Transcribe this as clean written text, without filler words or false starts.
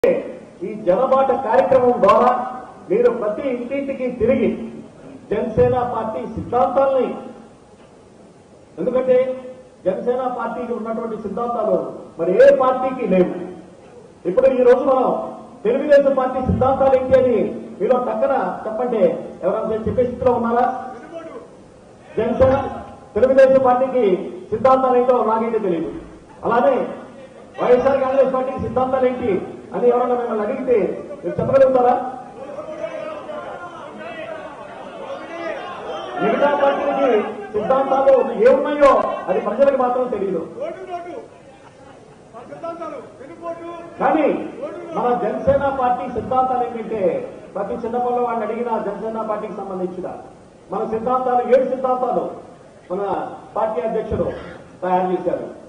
ఈ జనబాట కార్యక్రమం ద్వారా మీరు ప్రతి ఇంటింటికి తిరిగి జనసేన పార్టీ సిద్ధాంతాలని, ఎందుకంటే జనసేన పార్టీకి ఉన్నటువంటి సిద్ధాంతాలు మరి ఏ పార్టీకి లేవు. ఇప్పుడు ఈ రోజు మనం తెలుగుదేశం పార్టీ సిద్ధాంతాలు ఏంటి అని మీలో టక్కన చెప్పంటే ఎవరైనా చెప్పే స్థితిలో ఉన్నారా? జనసేన తెలుగుదేశం పార్టీకి సిద్ధాంతాలు ఏంటో నాకైతే తెలియదు. అలానే వైఎస్ఆర్ కాంగ్రెస్ పార్టీకి సిద్ధాంతాలు ఏంటి అని ఎవరైనా మిమ్మల్ని అడిగితే మీరు చెప్పగలుగుతారా? మిగతా పార్టీలకి సిద్ధాంతాలు ఏమున్నాయో అది ప్రజలకు మాత్రం తెలియదు. కానీ మన జనసేన పార్టీ సిద్ధాంతాలు ఏంటంటే ప్రతి చిన్నపల్లి వాడిని అడిగిన జనసేన పార్టీకి సంబంధించిన మన సిద్ధాంతాలు 7 సిద్ధాంతాలు మన పార్టీ అధ్యక్షుడు తయారు చేశారు.